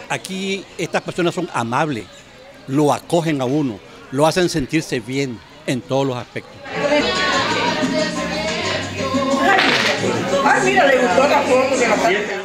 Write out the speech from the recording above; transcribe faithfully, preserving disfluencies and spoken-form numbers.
Aquí estas personas son amables, lo acogen a uno, lo hacen sentirse bien en todos los aspectos. Ay, mira, le gustó la foto de la